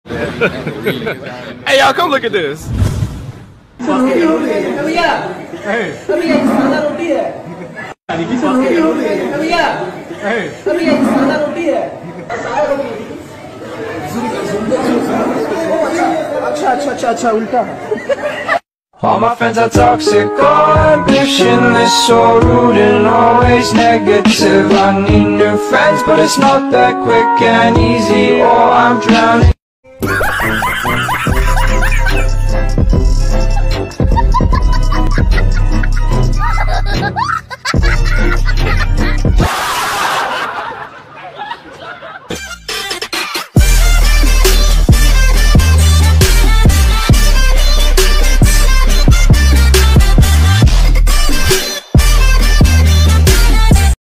Hey, y'all, come look at this. All my friends are toxic, all ambitionless, so rude and always negative. I need new friends, but it's not that quick and easy, or I'm drowning.